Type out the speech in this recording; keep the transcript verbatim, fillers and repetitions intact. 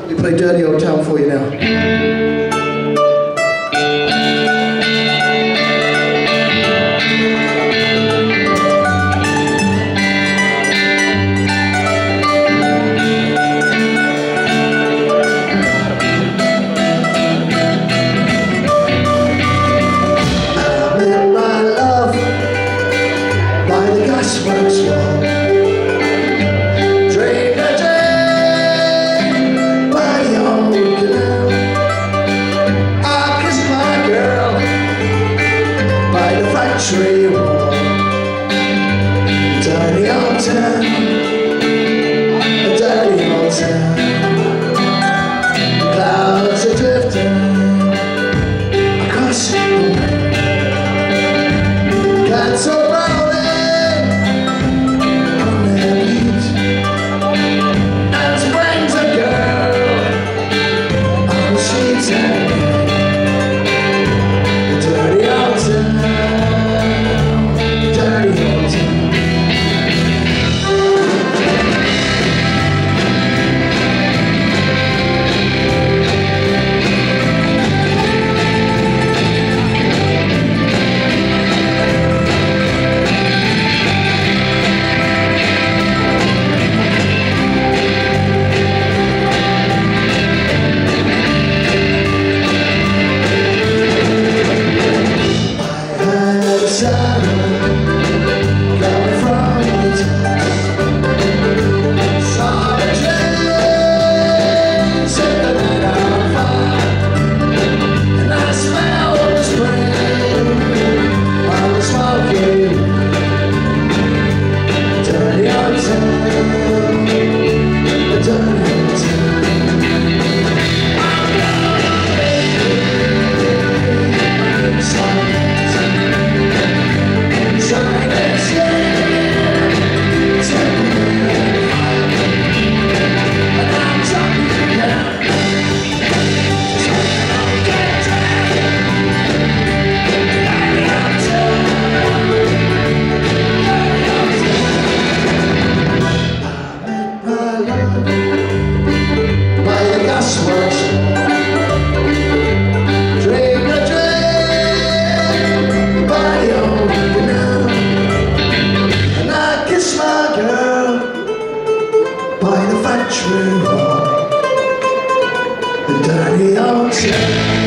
We play Dirty Old Town for you now. Gasworks wall, drain a drain by the old canal. I kissed my girl by the factory wall. Dirty old town, a dirty old town. The clouds are drifting across the way. Cats are rolling by the factory wall, the dirty old town.